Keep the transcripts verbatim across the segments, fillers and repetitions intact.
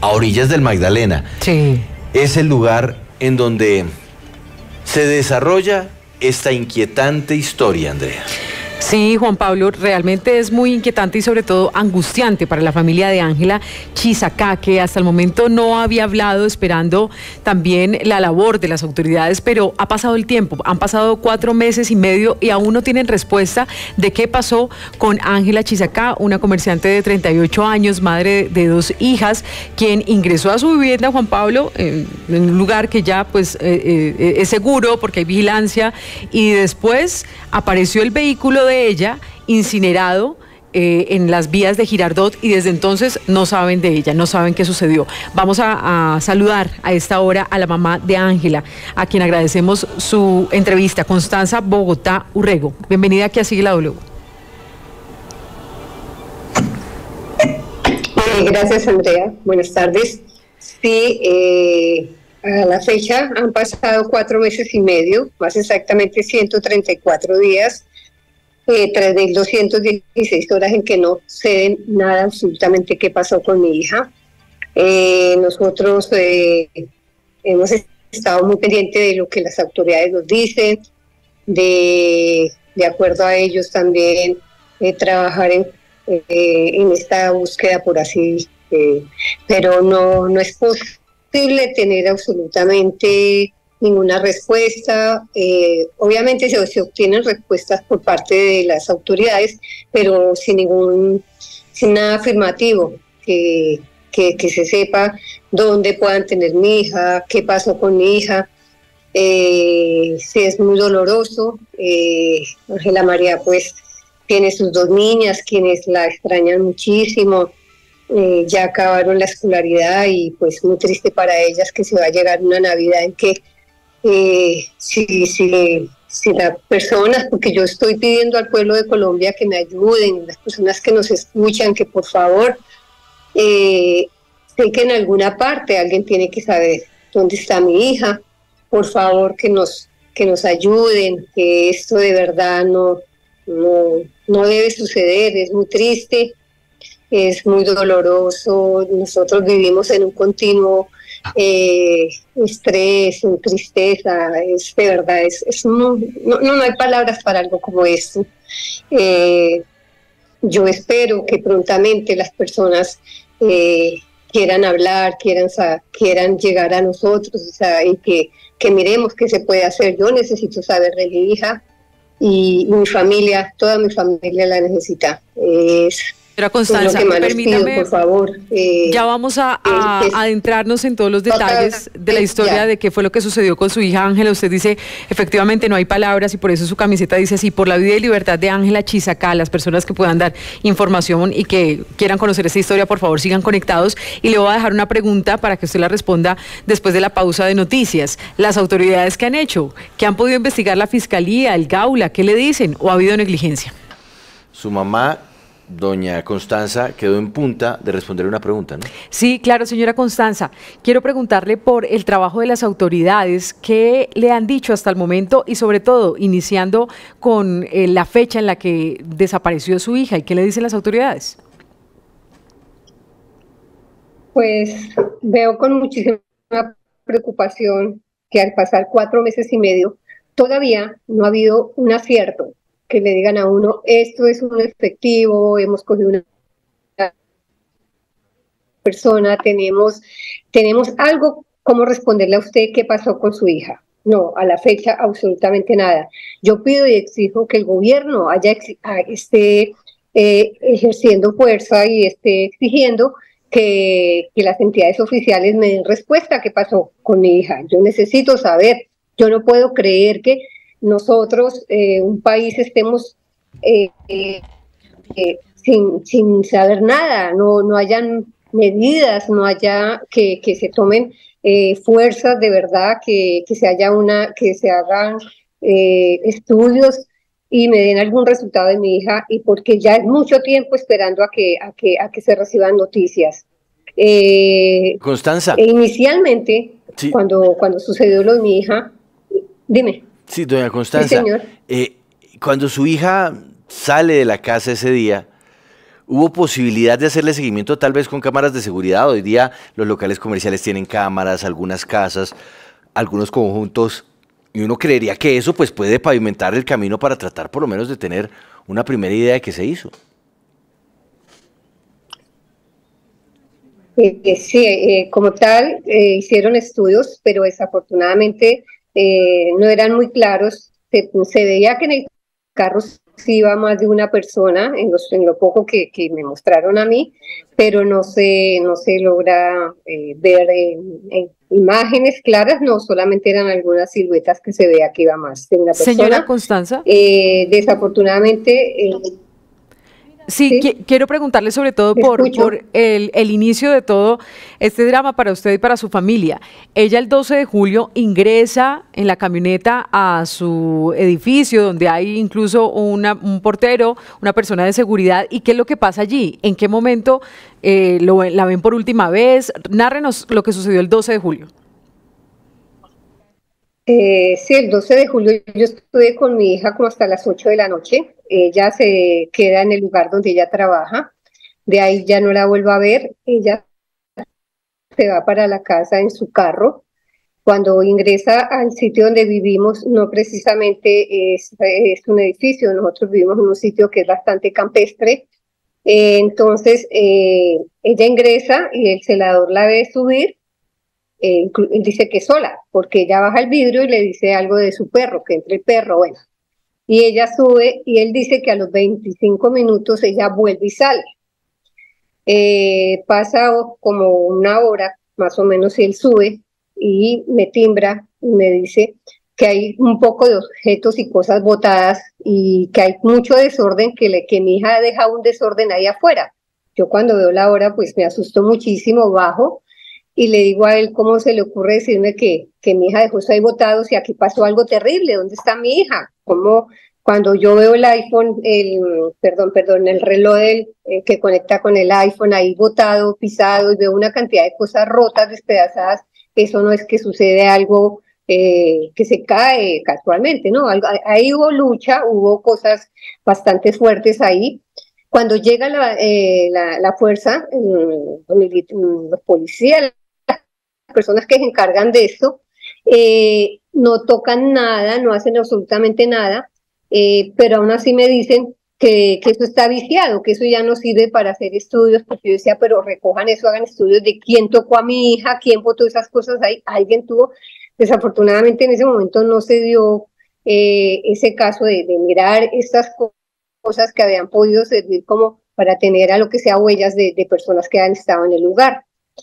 a orillas del Magdalena. Sí. Es el lugar en donde se desarrolla esta inquietante historia, Andrea. Sí, Juan Pablo, realmente es muy inquietante y sobre todo angustiante para la familia de Ángela Chisacá, que hasta el momento no había hablado, esperando también la labor de las autoridades, pero ha pasado el tiempo, han pasado cuatro meses y medio y aún no tienen respuesta de qué pasó con Ángela Chisacá, una comerciante de treinta y ocho años, madre de dos hijas, quien ingresó a su vivienda, Juan Pablo, en, en un lugar que ya pues eh, eh, es seguro porque hay vigilancia, y después apareció el vehículo de ella incinerado eh, en las vías de Girardot, y desde entonces no saben de ella, no saben qué sucedió. Vamos a, a saludar a esta hora a la mamá de Ángela, a quien agradecemos su entrevista, Constanza Bogotá Urrego. Bienvenida aquí a Sigue la W. Eh, gracias, Andrea. Buenas tardes. Sí, eh, a la fecha han pasado cuatro meses y medio, más exactamente ciento treinta y cuatro días, Eh, tres mil doscientas dieciséis horas en que no sé nada absolutamente qué pasó con mi hija. Eh, nosotros eh, hemos estado muy pendientes de lo que las autoridades nos dicen, de, de acuerdo a ellos también eh, trabajar en, eh, en esta búsqueda, por así, eh, pero no, no es posible tener absolutamente ninguna respuesta. Eh, obviamente se, se obtienen respuestas por parte de las autoridades, pero sin ningún, sin nada afirmativo, que, que, que se sepa dónde puedan tener mi hija, qué pasó con mi hija. Eh, sí, es muy doloroso. eh, Ángela María pues tiene sus dos niñas, quienes la extrañan muchísimo. Eh, ya acabaron la escolaridad y pues muy triste para ellas que se va a llegar una Navidad en que Eh, si, si, si las personas, porque yo estoy pidiendo al pueblo de Colombia que me ayuden, las personas que nos escuchan, que por favor, eh, sé que en alguna parte alguien tiene que saber dónde está mi hija, por favor que nos, que nos ayuden, que esto de verdad no, no, no debe suceder, es muy triste, es muy doloroso, nosotros vivimos en un continuo Eh, estrés, tristeza, es de verdad, es, es muy, no, no hay palabras para algo como esto. Eh, yo espero que prontamente las personas eh, quieran hablar, quieran, quieran llegar a nosotros, o sea, y que, que miremos qué se puede hacer. Yo necesito saber de mi hija y mi familia, toda mi familia la necesita. Es Señora Constanza, permítame, pido, por favor. Eh, ya vamos a, a eh, adentrarnos en todos los detalles de la historia ya. de qué fue lo que sucedió con su hija Ángela. Usted dice, efectivamente no hay palabras y por eso su camiseta dice así: por la vida y libertad de Ángela Chisacá. Las personas que puedan dar información y que quieran conocer esta historia, por favor sigan conectados, y le voy a dejar una pregunta para que usted la responda después de la pausa de noticias. Las autoridades, ¿qué han hecho? ¿Qué han podido investigar la Fiscalía, el Gaula? ¿Qué le dicen? ¿O ha habido negligencia? Su mamá, doña Constanza, quedó en punta de responder una pregunta, ¿no? Sí, claro, señora Constanza. Quiero preguntarle por el trabajo de las autoridades, qué le han dicho hasta el momento y sobre todo iniciando con eh, la fecha en la que desapareció su hija, y qué le dicen las autoridades. Pues veo con muchísima preocupación que al pasar cuatro meses y medio todavía no ha habido un acierto, que le digan a uno, esto es un efectivo, hemos cogido una persona, tenemos, tenemos algo, cómo responderle a usted qué pasó con su hija. No, a la fecha absolutamente nada. Yo pido y exijo que el gobierno haya esté eh, ejerciendo fuerza y esté exigiendo que, que las entidades oficiales me den respuesta a qué pasó con mi hija. Yo necesito saber, yo no puedo creer que nosotros, eh, un país, estemos eh, eh, eh, sin, sin saber nada, no, no hayan medidas, no haya que, que se tomen eh, fuerzas de verdad, que, que se haya una, que se hagan eh, estudios y me den algún resultado de mi hija, y porque ya es mucho tiempo esperando a que, a que, a que se reciban noticias. Eh, Constanza. E inicialmente, sí. cuando, cuando sucedió lo de mi hija, dime. Sí, doña Constanza, sí, señor. Eh, cuando su hija sale de la casa ese día, ¿Hubo posibilidad de hacerle seguimiento tal vez con cámaras de seguridad? Hoy día los locales comerciales tienen cámaras, algunas casas, algunos conjuntos, y uno creería que eso pues puede pavimentar el camino para tratar por lo menos de tener una primera idea de qué se hizo. Eh, sí, eh, como tal, eh, hicieron estudios, pero desafortunadamente eh, no eran muy claros. Se, se veía que en el carro sí iba más de una persona, en, los, en lo poco que, que me mostraron a mí, pero no se, no se logra eh, ver en, en imágenes claras, no, solamente eran algunas siluetas que se veía que iba más de una persona. Señora Constanza. Eh, desafortunadamente... Eh, Sí, ¿Sí? Qu quiero preguntarle sobre todo por, por el, el inicio de todo este drama para usted y para su familia. Ella el doce de julio ingresa en la camioneta a su edificio donde hay incluso una, un portero, una persona de seguridad. ¿Y qué es lo que pasa allí? ¿En qué momento eh, lo, la ven por última vez? Nárrenos lo que sucedió el doce de julio. Eh, sí, el doce de julio yo estuve con mi hija como hasta las ocho de la noche. Ella se queda en el lugar donde ella trabaja. De ahí ya no la vuelvo a ver. Ella se va para la casa en su carro. Cuando ingresa al sitio donde vivimos, no precisamente es, es un edificio, nosotros vivimos en un sitio que es bastante campestre. Eh, entonces, eh, ella ingresa y el celador la ve subir. Eh, él dice que sola, porque ella baja el vidrio y le dice algo de su perro, que entre el perro, bueno. Y ella sube y él dice que a los veinticinco minutos ella vuelve y sale. Eh, pasa como una hora, más o menos, y él sube y me timbra y me dice que hay un poco de objetos y cosas botadas y que hay mucho desorden, que, le, que mi hija ha dejado un desorden ahí afuera. Yo cuando veo la hora, pues me asustó muchísimo, bajo, y le digo a él cómo se le ocurre decirme que, que mi hija dejó eso ahí botado, si aquí pasó algo terrible, ¿dónde está mi hija? ¿Cómo? Cuando yo veo el iPhone, el, perdón, perdón, el reloj del, eh, que conecta con el iPhone ahí botado, pisado, y veo una cantidad de cosas rotas, despedazadas, eso no es que sucede algo eh, que se cae casualmente, ¿no? Algo, ahí hubo lucha, hubo cosas bastante fuertes ahí. Cuando llega la, eh, la, la fuerza, eh, los policías, personas que se encargan de esto, eh, no tocan nada, no hacen absolutamente nada, eh, pero aún así me dicen que, que eso está viciado, que eso ya no sirve para hacer estudios, porque yo decía, pero recojan eso, hagan estudios de quién tocó a mi hija, quién botó esas cosas ahí, alguien tuvo, desafortunadamente en ese momento no se dio eh, ese caso de, de mirar estas cosas que habían podido servir como para tener a lo que sea huellas de, de personas que han estado en el lugar.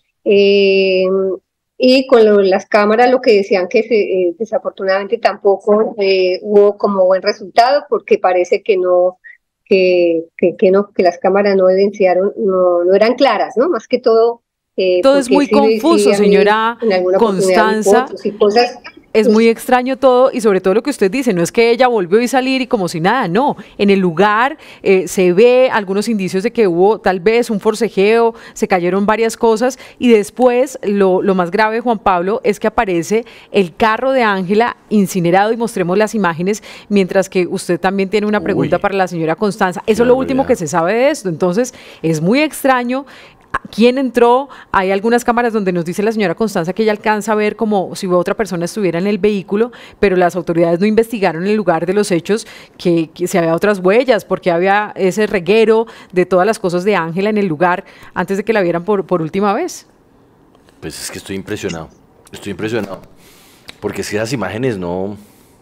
Eh, y con lo, las cámaras lo que decían que se, eh, desafortunadamente tampoco eh, hubo como buen resultado, porque parece que no que, que, que no que las cámaras no evidenciaron, no, no eran claras, ¿no? Más que todo eh, todo es muy sí, confuso, sí, señora Constanza. Y cosas. Es muy extraño todo, y sobre todo lo que usted dice, no es que ella volvió a salir y como si nada, no. En el lugar eh, se ve algunos indicios de que hubo tal vez un forcejeo, se cayeron varias cosas, y después lo, lo más grave, Juan Pablo, es que aparece el carro de Ángela incinerado, y mostremos las imágenes, mientras que usted también tiene una pregunta Uy, para la señora Constanza. Eso es lo último que se sabe de esto, entonces es muy extraño. ¿Quién entró? Hay algunas cámaras donde nos dice la señora Constanza que ella alcanza a ver como si otra persona estuviera en el vehículo, pero las autoridades no investigaron el lugar de los hechos, que, que si había otras huellas, porque había ese reguero de todas las cosas de Ángela en el lugar antes de que la vieran por, por última vez. Pues es que estoy impresionado, estoy impresionado, porque es que esas imágenes no...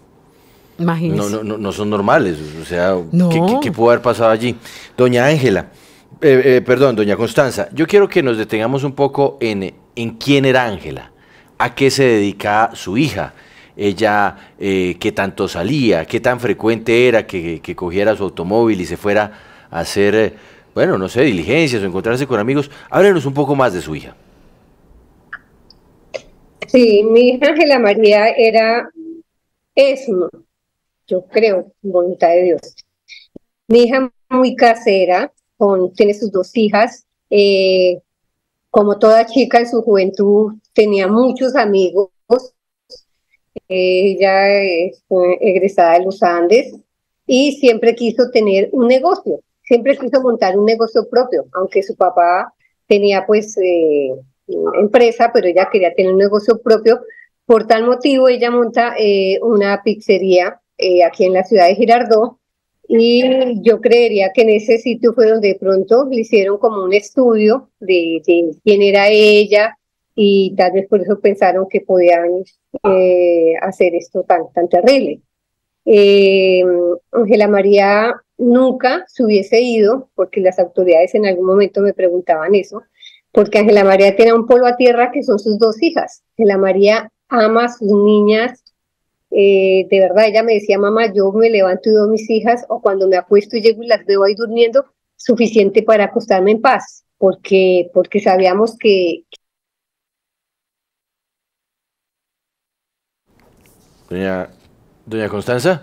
No, no, no, no son normales, o sea, no. ¿qué, qué, ¿qué pudo haber pasado allí? Doña Ángela, eh, eh, perdón, doña Constanza, yo quiero que nos detengamos un poco en, en quién era Ángela, a qué se dedica su hija, ella, eh, qué tanto salía, qué tan frecuente era que, que cogiera su automóvil y se fuera a hacer, eh, bueno, no sé, diligencias o encontrarse con amigos. Háblenos un poco más de su hija. Sí, mi hija Ángela María era, es, yo creo, voluntad de Dios. Mi hija muy casera, con, tiene sus dos hijas, eh, como toda chica en su juventud, tenía muchos amigos. Eh, ella es egresada de los Andes y siempre quiso tener un negocio, siempre quiso montar un negocio propio, aunque su papá tenía pues eh, empresa, pero ella quería tener un negocio propio. Por tal motivo ella monta eh, una pizzería eh, aquí en la ciudad de Girardot, y yo creería que en ese sitio fue donde de pronto le hicieron como un estudio de, de quién era ella, y tal vez por eso pensaron que podían eh, hacer esto tan, tan terrible. Eh, Ángela María nunca se hubiese ido, porque las autoridades en algún momento me preguntaban eso, porque Ángela María tiene un polo a tierra que son sus dos hijas. Ángela María ama a sus niñas, eh, de verdad, ella me decía, mamá, yo me levanto y veo a mis hijas, o cuando me acuesto y llego y las veo ahí durmiendo, suficiente para acostarme en paz, porque, porque sabíamos que... Doña, doña Constanza.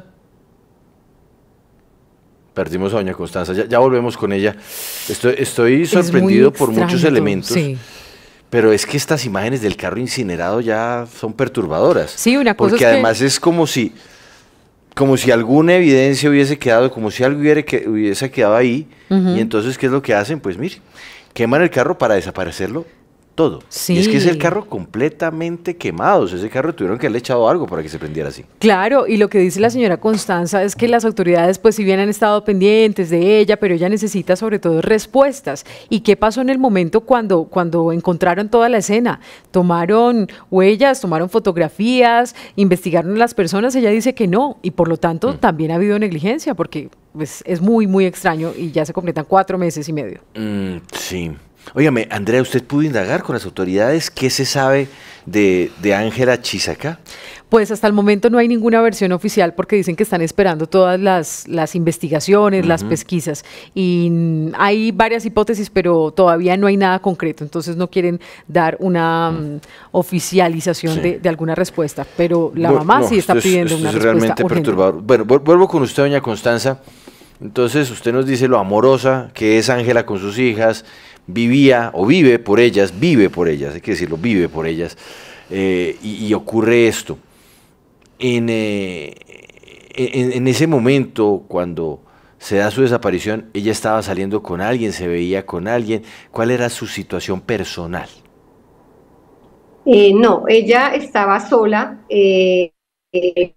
Perdimos a doña Constanza, ya, ya volvemos con ella. Estoy, estoy sorprendido por muchos elementos. Sí. Pero es que estas imágenes del carro incinerado ya son perturbadoras. Sí, una cosa porque es además que... es como si, como si alguna evidencia hubiese quedado, como si algo hubiera que, hubiese quedado ahí. Uh-huh. Y entonces, ¿qué es lo que hacen? Pues mire, queman el carro para desaparecerlo todo. Sí. Y es que es el carro completamente quemado. O sea, ese carro tuvieron que haberle echado algo para que se prendiera así. Claro, y lo que dice la señora Constanza es que las autoridades, pues si bien han estado pendientes de ella, pero ella necesita sobre todo respuestas. ¿Y qué pasó en el momento cuando, cuando encontraron toda la escena? Tomaron huellas, tomaron fotografías, investigaron a las personas. Ella dice que no, y por lo tanto mm. también ha habido negligencia, porque pues, es muy, muy extraño y ya se completan cuatro meses y medio. Mm, sí. Óigame, Andrea, ¿usted pudo indagar con las autoridades qué se sabe de de Ángela Chisacá? Pues hasta el momento no hay ninguna versión oficial porque dicen que están esperando todas las, las investigaciones, uh-huh. las pesquisas, y hay varias hipótesis, pero todavía no hay nada concreto, entonces no quieren dar una uh-huh. um, oficialización sí. de, de alguna respuesta, pero la bueno, mamá no, sí está pidiendo es, una es respuesta realmente urgente. Perturbador. Bueno, vuelvo con usted, doña Constanza. Entonces usted nos dice lo amorosa que es Ángela con sus hijas, vivía o vive por ellas, vive por ellas, hay que decirlo, vive por ellas, eh, y, y ocurre esto. En, eh, en, en ese momento, cuando se da su desaparición, ella estaba saliendo con alguien, se veía con alguien. ¿Cuál era su situación personal? Eh, no, ella estaba sola, eh, eh,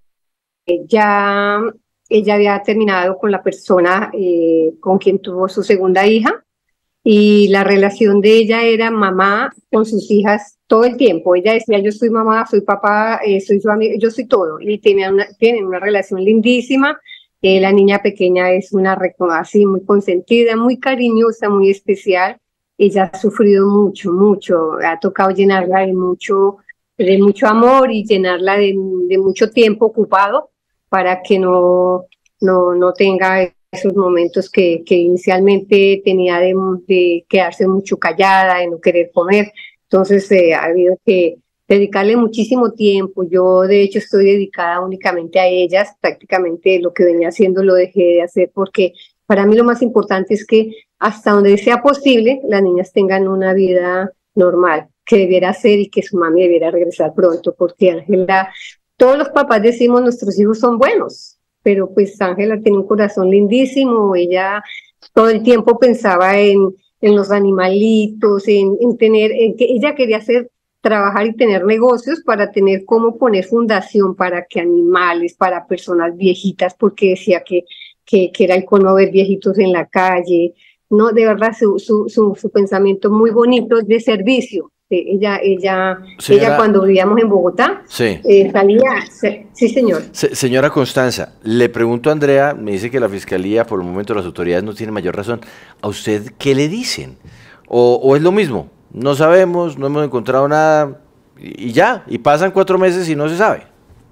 ya, ella había terminado con la persona eh, con quien tuvo su segunda hija, y la relación de ella era mamá con sus hijas todo el tiempo. Ella decía, yo soy mamá, soy papá, eh, soy su amiga, yo soy todo, y tienen una, tienen una relación lindísima. Eh, la niña pequeña es una así muy consentida, muy cariñosa, muy especial. Ella ha sufrido mucho, mucho, ha tocado llenarla de mucho, de mucho amor y llenarla de, de mucho tiempo ocupado para que no, no, no tenga esos momentos que, que inicialmente tenía de, de quedarse mucho callada, de no querer comer. Entonces eh, ha habido que dedicarle muchísimo tiempo. Yo de hecho estoy dedicada únicamente a ellas, prácticamente lo que venía haciendo lo dejé de hacer, porque para mí lo más importante es que hasta donde sea posible las niñas tengan una vida normal, que debiera ser, y que su mami debiera regresar pronto, porque Ángela, todos los papás decimos nuestros hijos son buenos, pero pues Ángela tiene un corazón lindísimo. Ella todo el tiempo pensaba en, en los animalitos, en, en tener, en que ella quería hacer, trabajar y tener negocios para tener cómo poner fundación para que animales, para personas viejitas, porque decía que, que, que era el cono ver viejitos en la calle. No, de verdad, su, su, su, su pensamiento muy bonito de servicio. Ella, ella, señora, ella cuando vivíamos en Bogotá, sí, eh, salía, se, sí señor. Se, señora Constanza, le pregunto a Andrea, me dice que la Fiscalía, por el momento las autoridades no tienen mayor razón. ¿A usted qué le dicen? ¿O, o es lo mismo? No sabemos, no hemos encontrado nada, y, y ya, y pasan cuatro meses y no se sabe.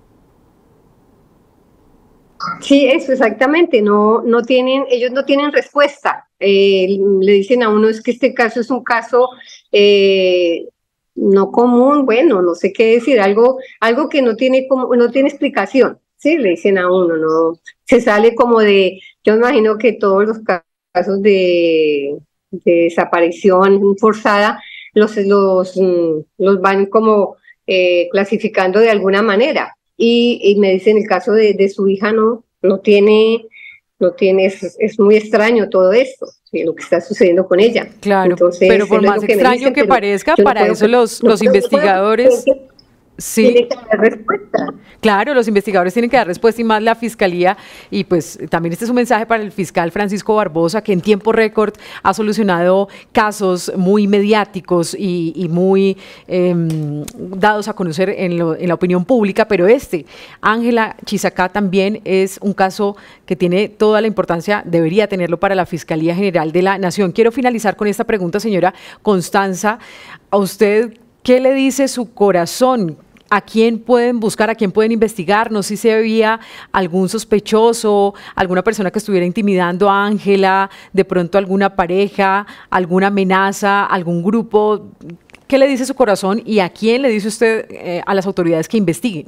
Sí, eso exactamente, no, no tienen, ellos no tienen respuesta. Eh, le dicen a uno es que este caso es un caso eh, no común, bueno, no sé qué decir, algo, algo que no tiene como, no tiene explicación, sí, le dicen a uno, no, se sale como de, yo imagino que todos los casos de, de desaparición forzada los, los, los van como eh, clasificando de alguna manera. Y, y me dicen el caso de, de su hija no, no tiene, no tiene, es, es muy extraño todo esto, ¿sí? Lo que está sucediendo con ella. Claro, Entonces, pero por más que extraño dicen, que parezca, para no eso que, los, no, los no investigadores... Puedo, sí. Tiene que dar respuesta. Claro, los investigadores tienen que dar respuesta y más la Fiscalía, y pues también este es un mensaje para el fiscal Francisco Barbosa, que en tiempo récord ha solucionado casos muy mediáticos y, y muy eh, dados a conocer en, lo, en la opinión pública, pero este, Ángela Chisacá, también es un caso que tiene toda la importancia, debería tenerlo para la Fiscalía General de la Nación. Quiero finalizar con esta pregunta, señora Constanza, a usted, ¿qué le dice su corazón? ¿A quién pueden buscar, a quién pueden investigar? No sé si había algún sospechoso, alguna persona que estuviera intimidando a Ángela, de pronto alguna pareja, alguna amenaza, algún grupo. ¿Qué le dice su corazón y a quién le dice usted eh, a las autoridades que investiguen?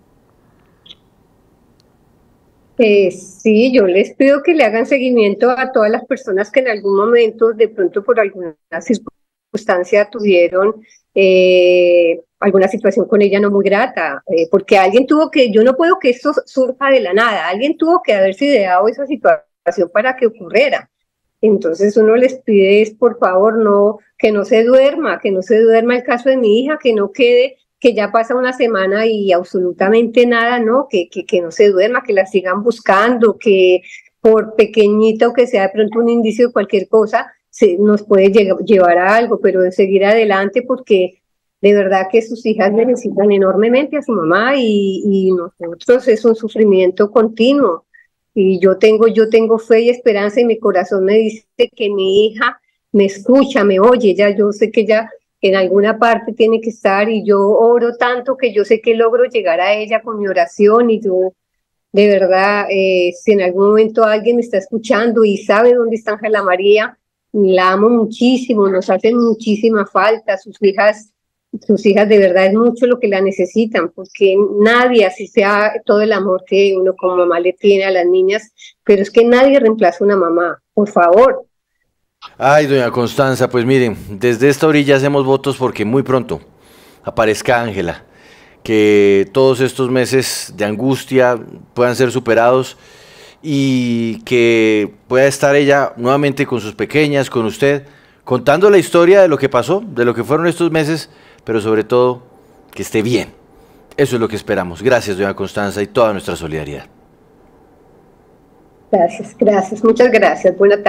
Eh, sí, yo les pido que le hagan seguimiento a todas las personas que en algún momento, de pronto por alguna circunstancia, tuvieron eh, alguna situación con ella no muy grata, eh, porque alguien tuvo que, yo no puedo que esto surja de la nada, alguien tuvo que haberse ideado esa situación para que ocurriera. Entonces uno les pide es, por favor, no, que no se duerma, que no se duerma el caso de mi hija, que no quede, que ya pasa una semana y absolutamente nada, no, que, que, que no se duerma, que la sigan buscando, que por pequeñito que sea de pronto un indicio de cualquier cosa, se, nos puede llevar a algo, pero de seguir adelante, porque de verdad que sus hijas necesitan enormemente a su mamá y, y nosotros es un sufrimiento continuo. Y yo tengo, yo tengo fe y esperanza y mi corazón me dice que mi hija me escucha, me oye, ya yo sé que ella en alguna parte tiene que estar y yo oro tanto que yo sé que logro llegar a ella con mi oración y yo de verdad, eh, si en algún momento alguien me está escuchando y sabe dónde está Ángela María, la amo muchísimo, nos hacen muchísima falta, sus hijas sus hijas de verdad es mucho lo que la necesitan, porque nadie, así sea todo el amor que uno como mamá le tiene a las niñas, pero es que nadie reemplaza a una mamá, por favor. Ay, doña Constanza, pues miren, desde esta orilla hacemos votos porque muy pronto aparezca Ángela, que todos estos meses de angustia puedan ser superados y que pueda estar ella nuevamente con sus pequeñas, con usted, contando la historia de lo que pasó, de lo que fueron estos meses, pero sobre todo que esté bien. Eso es lo que esperamos. Gracias, doña Constanza, y toda nuestra solidaridad. Gracias, gracias, muchas gracias. Buenas tardes.